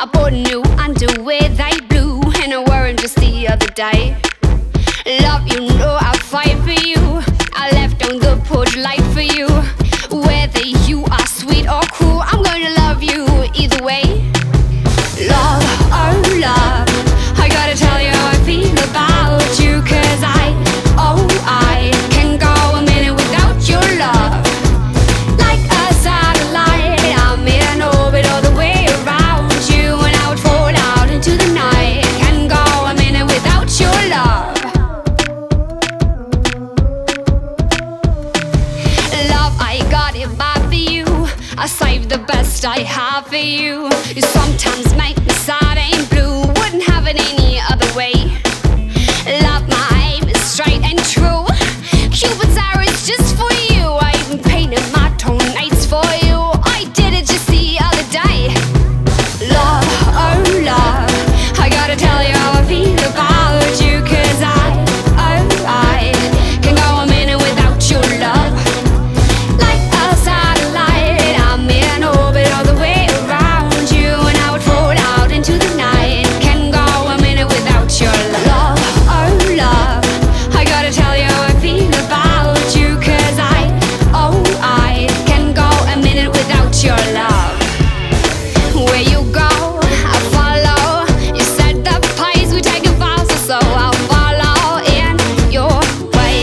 I bought new underwear, they blue, and I wore them just the other day. Love, you know I'll fight for you. I left on the porch light for you. Whether you are sweet or cruel, I'm gonna love you either way. Love, oh love, I gotta tell you how I feel about you, 'cause I can go a minute without your love. Like a satellite, I'm in orbit all the way around you, and I would fall out into the night. Can't go a minute without your love. Love, I got it bad for you. I saved the best I have for you. You sometimes make me sad and blue. Wouldn't have it any other way. Love, my aim is straight and true. Cupid's arrow is just for you. I even painted my toenails for you. I did it just the other day. Love, oh love, I gotta tell you how I feel about you, 'cause I can go a minute without your love. Like a satellite, I'm in orbit all the way around you, and I would fall out into the night. Can't go a minute without your love. Oh love, I gotta tell you how I feel about you, 'cause I can go a minute without your love. Where you go, I follow. You said the pace we take it faster, so I'll follow in your way.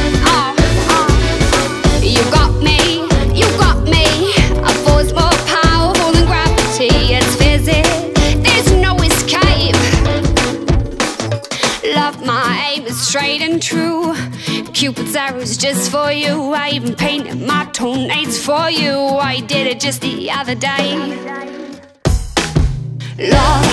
You got me, you got me. A force more powerful than gravity. It's physics, there's no escape. Love, my aim is straight and true. Cupid's arrow's just for you. I even painted my toenails for you. I did it just the other day. Love,